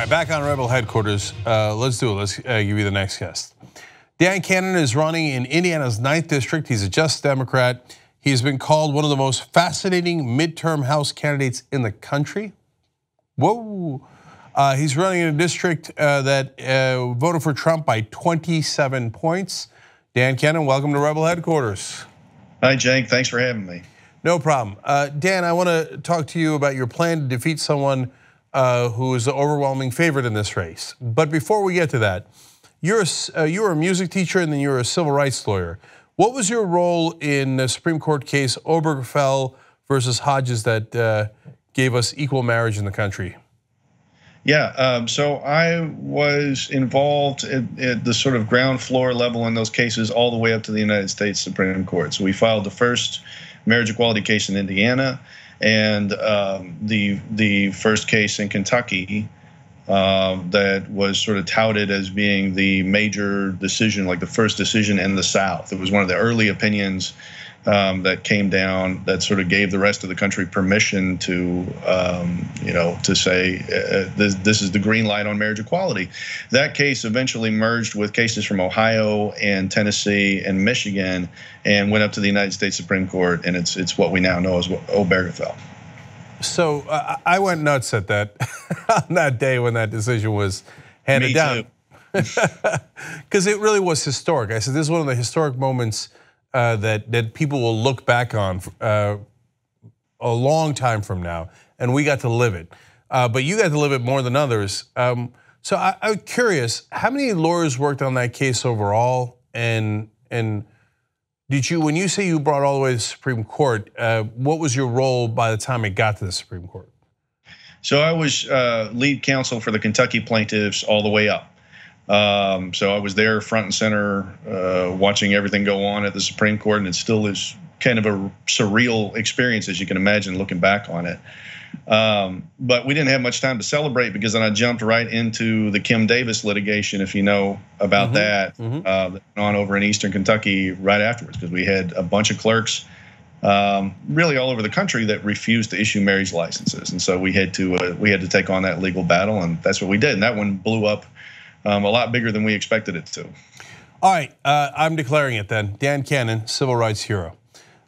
right, back on Rebel headquarters. Let's do it. Let's give you the next guest. Dan Cannon is running in Indiana's 9th district. He's a Just Democrat. He's been called one of the most fascinating midterm House candidates in the country. Whoa. He's running in a district that voted for Trump by 27 points. Dan Cannon, welcome to Rebel headquarters. Hi, Jake. Thanks for having me. No problem. Dan, I want to talk to you about your plan to defeat someone who is the overwhelming favorite in this race. But before we get to that, you were a music teacher and then you were a civil rights lawyer. What was your role in the Supreme Court case Obergefell versus Hodges that gave us equal marriage in the country? Yeah, so I was involved at the sort of ground floor level in those cases all the way up to the United States Supreme Court. So we filed the first marriage equality case in Indiana and the first case in Kentucky that was sort of touted as being the major decision, like the first decision in the South. It was one of the early opinions that came down that sort of gave the rest of the country permission to, to say this is the green light on marriage equality. That case eventually merged with cases from Ohio and Tennessee and Michigan, and went up to the United States Supreme Court, and it's what we now know as Obergefell. So I went nuts at that on that day when that decision was handed down, because it really was historic. I said this is one of the historic moments that people will look back on a long time from now, and we got to live it. But you got to live it more than others. So I'm curious, how many lawyers worked on that case overall? And did you, when you say you brought all the way to the Supreme Court, what was your role by the time it got to the Supreme Court? So I was lead counsel for the Kentucky plaintiffs all the way up. So I was there front and center, watching everything go on at the Supreme Court, and it still is kind of a surreal experience, as you can imagine, looking back on it. But we didn't have much time to celebrate because then I jumped right into the Kim Davis litigation, if you know about that, that went on over in Eastern Kentucky right afterwards, because we had a bunch of clerks really all over the country that refused to issue marriage licenses, and so we had to take on that legal battle, and that's what we did. And that one blew up a lot bigger than we expected it to. All right, I'm declaring it then. Dan Cannon, civil rights hero.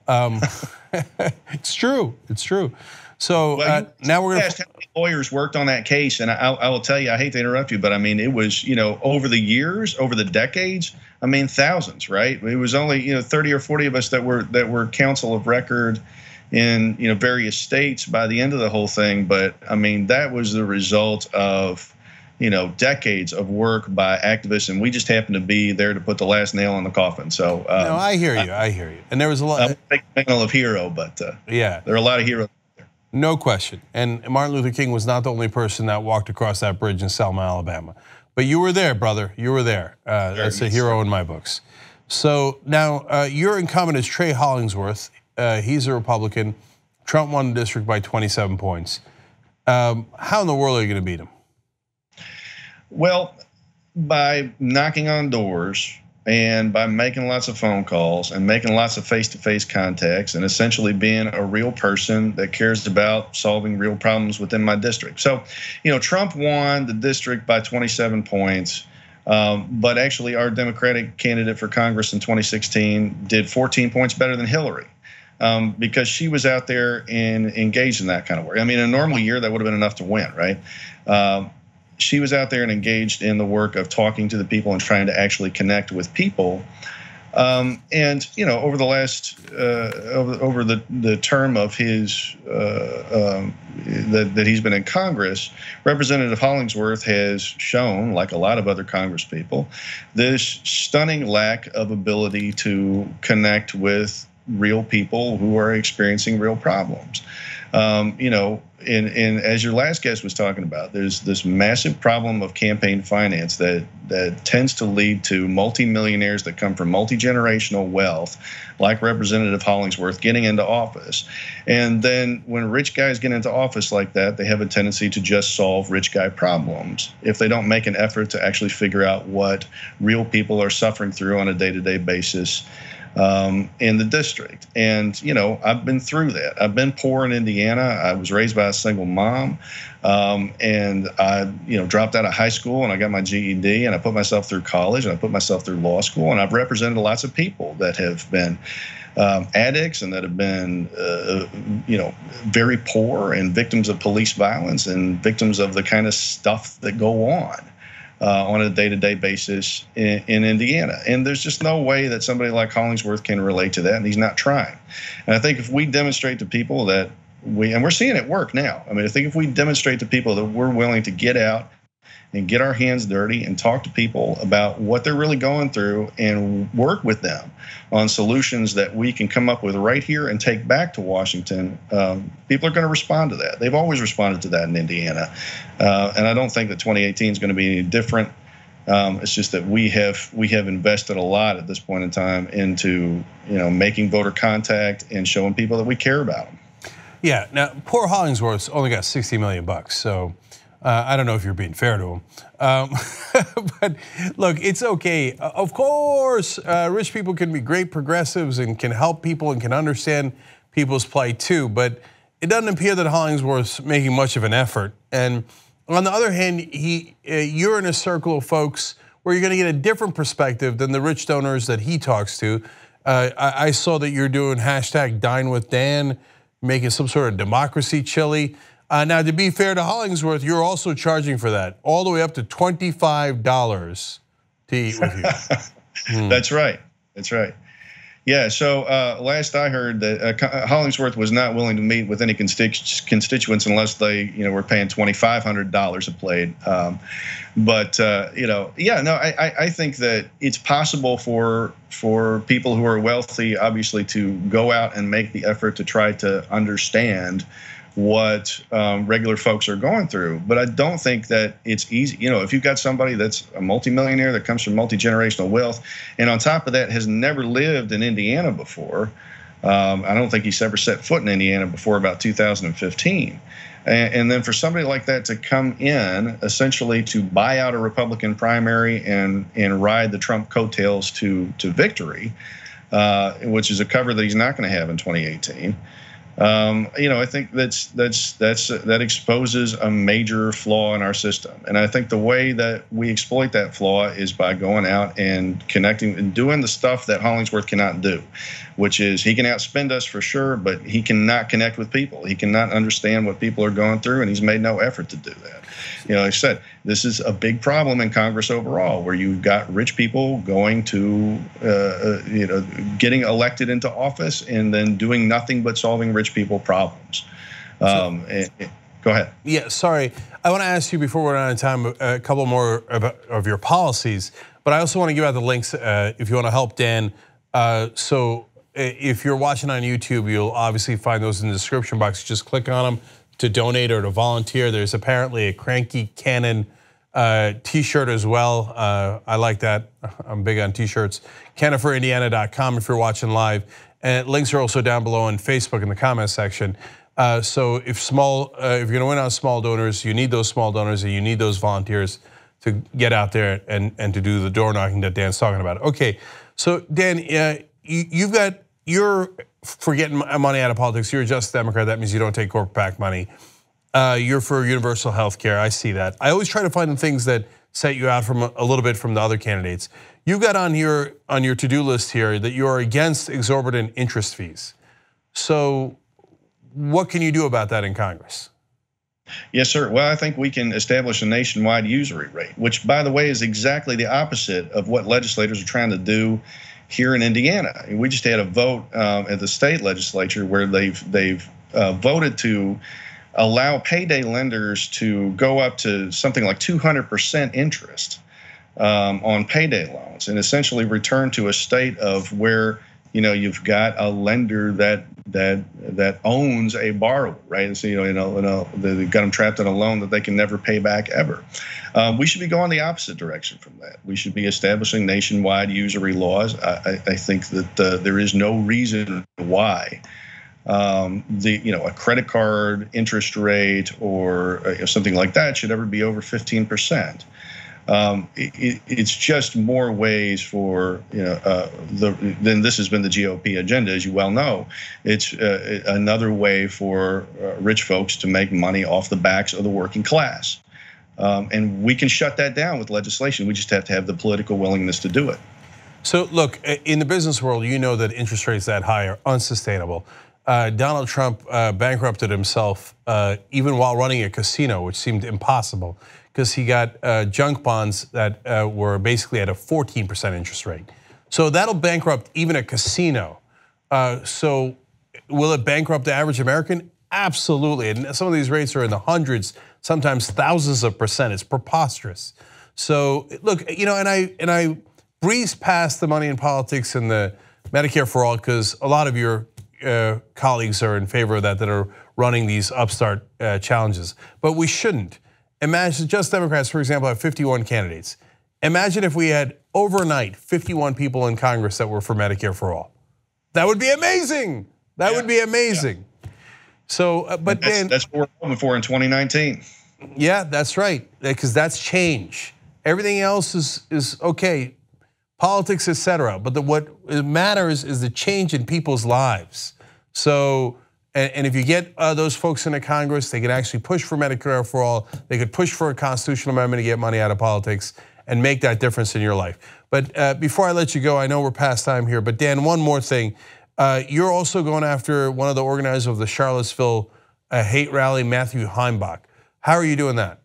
It's true. It's true. So now we're going to. How many lawyers worked on that case, and I will tell you, I hate to interrupt you, but I mean, it was over the years, over the decades. I mean, thousands, right? It was only 30 or 40 of us that were counsel of record in various states by the end of the whole thing. But I mean, that was the result of decades of work by activists, and we just happened to be there to put the last nail in the coffin. So no, I hear you. I hear you. And there was a lot. I'm a big fan of hero, but yeah, there are a lot of heroes. No question. And Martin Luther King was not the only person that walked across that bridge in Selma, Alabama. But you were there, brother. You were there. That's a hero in my books. So now your incumbent is Trey Hollingsworth. He's a Republican. Trump won the district by 27 points. How in the world are you going to beat him? Well, by knocking on doors and by making lots of phone calls and making lots of face-to-face contacts and essentially being a real person that cares about solving real problems within my district. So, Trump won the district by 27 points, but actually our Democratic candidate for Congress in 2016 did 14 points better than Hillary. Because she was out there and engaged in that kind of work. I mean, in a normal year, that would have been enough to win, right? She was out there and engaged in the work of talking to the people and trying to actually connect with people. And over the last over the term of his that he's been in Congress, Representative Hollingsworth has shown, like a lot of other Congress people, this stunning lack of ability to connect with real people who are experiencing real problems. And as your last guest was talking about, there's this massive problem of campaign finance that tends to lead to multimillionaires that come from multi-generational wealth, like Representative Hollingsworth, getting into office. And then when rich guys get into office like that, they have a tendency to just solve rich guy problems if they don't make an effort to actually figure out what real people are suffering through on a day-to-day basis. in the district. And, I've been through that. I've been poor in Indiana. I was raised by a single mom. And I, dropped out of high school and I got my GED and I put myself through college and I put myself through law school. And I've represented lots of people that have been addicts and that have been, very poor and victims of police violence and victims of the kind of stuff that go on a day-to-day basis in Indiana. And there's just no way that somebody like Hollingsworth can relate to that, and he's not trying. And I think if we demonstrate to people that and we're seeing it work now. I mean, I think if we demonstrate to people that we're willing to get out and get our hands dirty and talk to people about what they're really going through and work with them on solutions that we can come up with right here and take back to Washington, people are going to respond to that. They've always responded to that in Indiana. And I don't think that 2018 is going to be any different. It's just that we have invested a lot at this point in time into making voter contact and showing people that we care about them. Yeah. Now, poor Hollingsworth's only got $60 million, so I don't know if you're being fair to him. But look, it's okay. Of course, rich people can be great progressives and can help people and can understand people's plight too. But it doesn't appear that Hollingsworth's making much of an effort. And on the other hand, you're in a circle of folks where you're going to get a different perspective than the rich donors that he talks to. I saw that you're doing #DineWithDan, making some sort of democracy chili. Now, to be fair to Hollingsworth, you're also charging for that, all the way up to $25 to eat with you. That's right. That's right. Yeah. So last I heard, that Hollingsworth was not willing to meet with any constituents unless they, were paying $2,500 a plate. I think that it's possible for people who are wealthy, obviously, to go out and make the effort to try to understand what regular folks are going through. But I don't think that it's easy. If you've got somebody that's a multimillionaire that comes from multi-generational wealth, and on top of that has never lived in Indiana before, I don't think he's ever set foot in Indiana before about 2015. And then for somebody like that to come in, essentially to buy out a Republican primary and ride the Trump coattails to victory, which is a cover that he's not going to have in 2018. I think that exposes a major flaw in our system. And I think the way that we exploit that flaw is by going out and connecting and doing the stuff that Hollingsworth cannot do, which is he can outspend us for sure, but he cannot connect with people. He cannot understand what people are going through, and he's made no effort to do that. Like I said, this is a big problem in Congress overall, where you've got rich people going to, getting elected into office and then doing nothing but solving rich people problems. Go ahead. Yeah, sorry. I want to ask you before we're out of time a couple more of your policies, but I also want to give out the links if you want to help Dan. So if you're watching on YouTube, you'll obviously find those in the description box. Just click on them to donate or to volunteer. There's apparently a Cranky Cannon t-shirt as well. I like that. I'm big on t-shirts. CanonForIndiana.com if you're watching live. And links are also down below on Facebook in the comment section. So if you're gonna win on small donors, you need those small donors and you need those volunteers to get out there and to do the door knocking that Dan's talking about. Okay, so Dan, you're for getting money out of politics. You're a Just Democrat. That means you don't take corporate PAC money. You're for universal health care. I see that. I always try to find the things that set you out from a little bit from the other candidates. You've got on your to-do list here that you are against exorbitant interest fees. So what can you do about that in Congress? Yes, sir. Well, I think we can establish a nationwide usury rate, which, by the way, is exactly the opposite of what legislators are trying to do here in Indiana. We just had a vote at the state legislature where they've voted to allow payday lenders to go up to something like 200% interest on payday loans, and essentially return to a state of where you've got a lender that owns a borrower, right? And so they've got them trapped in a loan that they can never pay back ever. We should be going the opposite direction from that. We should be establishing nationwide usury laws. I think that there is no reason why a credit card interest rate or something like that should ever be over 15%. It's just more ways for then this has been the GOP agenda, as you well know. It's another way for rich folks to make money off the backs of the working class, and we can shut that down with legislation. We just have to have the political willingness to do it. So look, in the business world, you know that interest rates that high are unsustainable. Donald Trump bankrupted himself even while running a casino, which seemed impossible, because he got junk bonds that were basically at a 14% interest rate. So that'll bankrupt even a casino. So will it bankrupt the average American? Absolutely. And some of these rates are in the hundreds, sometimes thousands of percent. It's preposterous. So look, and I breezed past the money in politics and the Medicare for all, because a lot of your colleagues are in favor of that are running these upstart challenges. But we shouldn't. Imagine, just Democrats, for example, have 51 candidates. Imagine if we had overnight 51 people in Congress that were for Medicare for all. That would be amazing. That would be amazing. Yeah. So, but that's what we're hoping for in 2019. Yeah, that's right, because that's change. Everything else is okay, politics, etc. But what matters is the change in people's lives. So. And if you get those folks into Congress, they can actually push for Medicare for all. They could push for a constitutional amendment to get money out of politics and make that difference in your life. But before I let you go, I know we're past time here, but Dan, one more thing. You're also going after one of the organizers of the Charlottesville hate rally, Matthew Heimbach. How are you doing that?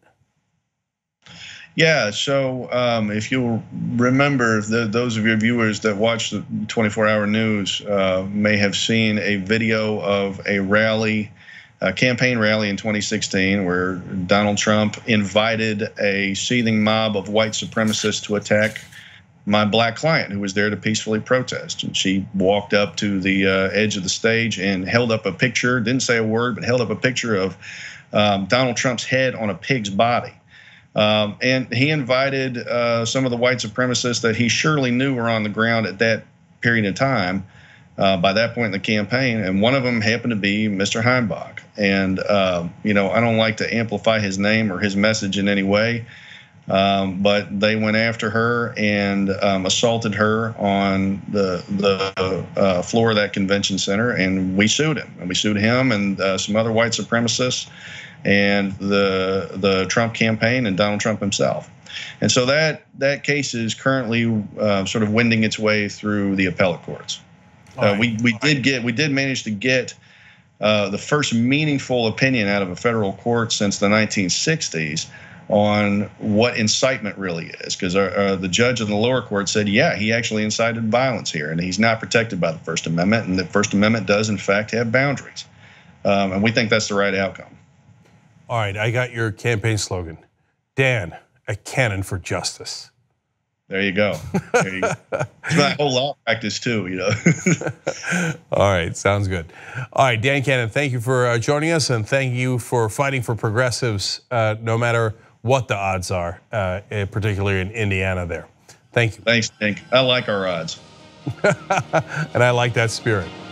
Yeah, so if you'll remember, those of your viewers that watch the 24-hour news may have seen a video of a rally, a campaign rally in 2016, where Donald Trump invited a seething mob of white supremacists to attack my black client, who was there to peacefully protest. And she walked up to the edge of the stage and held up a picture, didn't say a word, but held up a picture of Donald Trump's head on a pig's body. And he invited some of the white supremacists that he surely knew were on the ground at that period of time, by that point in the campaign, and one of them happened to be Mr. Heimbach. And I don't like to amplify his name or his message in any way, but they went after her and assaulted her on the floor of that convention center, and we sued him. And we sued him and some other white supremacists, and the Trump campaign and Donald Trump himself. And so that case is currently sort of wending its way through the appellate courts. We did manage to get the first meaningful opinion out of a federal court since the 1960s on what incitement really is, because the judge in the lower court said, yeah, he actually incited violence here, and he's not protected by the First Amendment, and the First Amendment does in fact have boundaries, and we think that's the right outcome. All right, I got your campaign slogan. Dan, a cannon for justice. There you go. There you go. It's my whole law practice too, All right, sounds good. All right, Dan Cannon, thank you for joining us, and thank you for fighting for progressives, no matter what the odds are, particularly in Indiana there. Thank you. Thanks, Nick. I like our odds. And I like that spirit.